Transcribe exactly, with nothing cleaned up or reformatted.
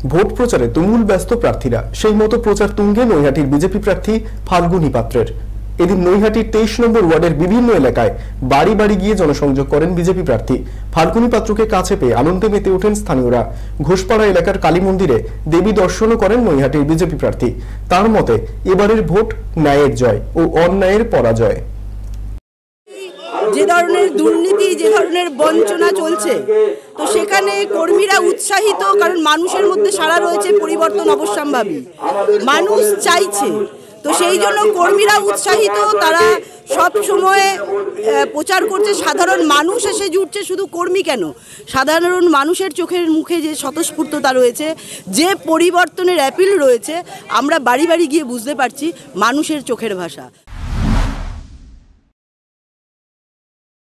Vote প্রচারে তুমুল ব্যস্ত প্রার্থীরা, সেই মতো প্রচার তুঙ্গে নৈহাটির বিজেপি প্রার্থী ফাল্গুনী পাত্রের। এদিন নৈহাটির তেইশ নম্বর ওয়ার্ডের বিভিন্ন এলাকায় বাড়ি বাড়ি গিয়ে জনসংযোগ করেন বিজেপি প্রার্থী। ফাল্গুনী পাত্রকে কাছে পেয়ে আনন্দে মেতে ওঠেন স্থানীয়রা। ঘোষপাড়া এলাকার কালী মন্দিরে দেবী দর্শনও করেন নৈহাটির বিজেপি প্রার্থী। তার মতে এবারের ভোট ন্যায়ের জয় ও অন্যায়ের পরাজয়। যে ধরনের দুর্নীতি, যে ধরনের বঞ্চনা চলছে, তো সেখানে কর্মীরা উৎসাহিত, কারণ মানুষের মধ্যে সাড়া রয়েছে পরিবর্তন অবশ্যম্ভাবী, মানুষ চাইছে। তো সেই জন্য কর্মীরা উৎসাহিত, তারা সব সময় প্রচার করছে। সাধারণ মানুষ এসে জুটছে, শুধু কর্মী কেন, সাধারণ মানুষের চোখের মুখে যে স্বতঃস্ফূর্ততা রয়েছে, যে পরিবর্তনের অ্যাপিল রয়েছে, আমরা বাড়ি বাড়ি গিয়ে বুঝতে পারছি মানুষের চোখের ভাষা।